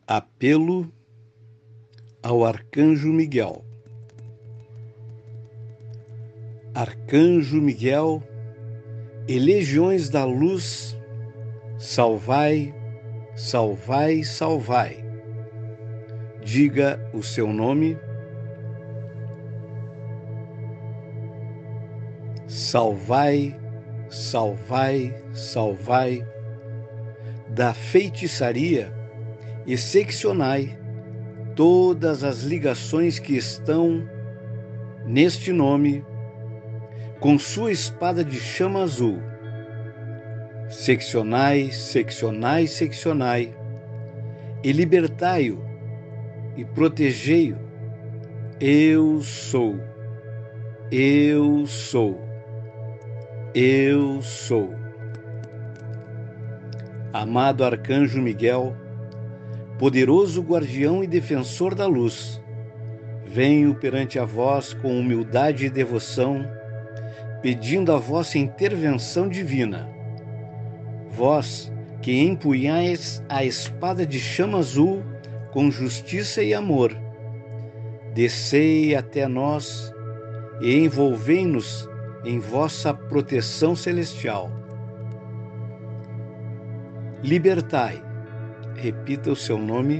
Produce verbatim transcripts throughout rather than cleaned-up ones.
Apelo ao Arcanjo Miguel. Arcanjo Miguel e legiões da luz, salvai, salvai, salvai. Diga o seu nome. Salvai, salvai, salvai da feitiçaria e seccionai todas as ligações que estão neste nome com sua espada de chama azul. Seccionai, seccionai, seccionai e libertai-o e protegei-o. Eu sou, eu sou, eu sou. Amado Arcanjo Miguel, poderoso guardião e defensor da luz, venho perante a vós com humildade e devoção, pedindo a vossa intervenção divina. Vós que empunhais a espada de chama azul com justiça e amor, descei até nós e envolvei-nos em vossa proteção celestial. Libertai, repita o seu nome,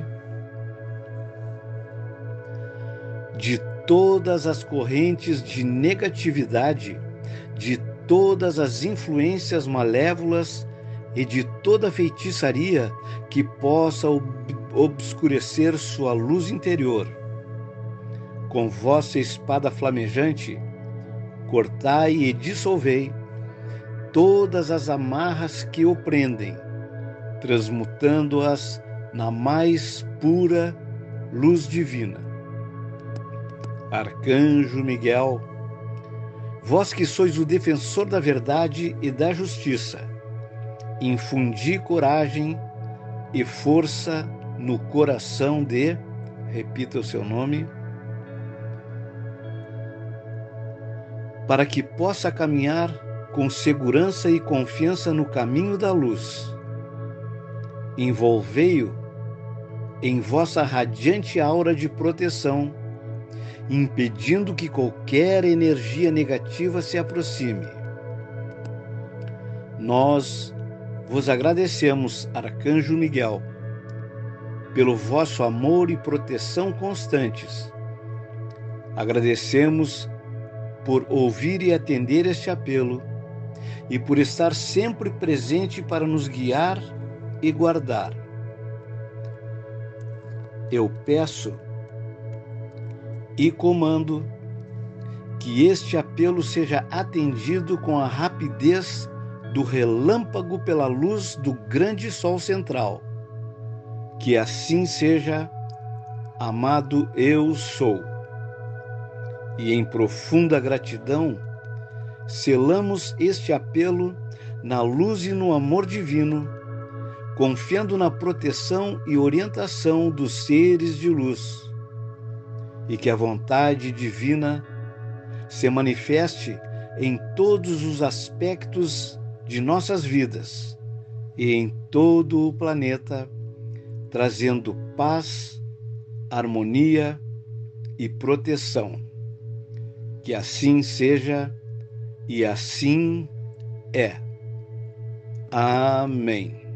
de todas as correntes de negatividade, de todas as influências malévolas e de toda feitiçaria que possa ob- obscurecer sua luz interior. Com vossa espada flamejante, cortai e dissolvei todas as amarras que o prendem, transmutando-as na mais pura luz divina. Arcanjo Miguel, vós que sois o defensor da verdade e da justiça, infundi coragem e força no coração de, repita o seu nome, para que possa caminhar com segurança e confiança no caminho da luz. Envolvei-o em vossa radiante aura de proteção, impedindo que qualquer energia negativa se aproxime. Nós vos agradecemos, Arcanjo Miguel, pelo vosso amor e proteção constantes. Agradecemos por ouvir e atender este apelo e por estar sempre presente para nos guiar e guardar. Eu peço e comando que este apelo seja atendido com a rapidez do relâmpago pela luz do grande sol central. Que assim seja, amado eu sou. E em profunda gratidão, selamos este apelo na luz e no amor divino, confiando na proteção e orientação dos seres de luz, e que a vontade divina se manifeste em todos os aspectos de nossas vidas e em todo o planeta, trazendo paz, harmonia e proteção. Que assim seja e assim é. Amém.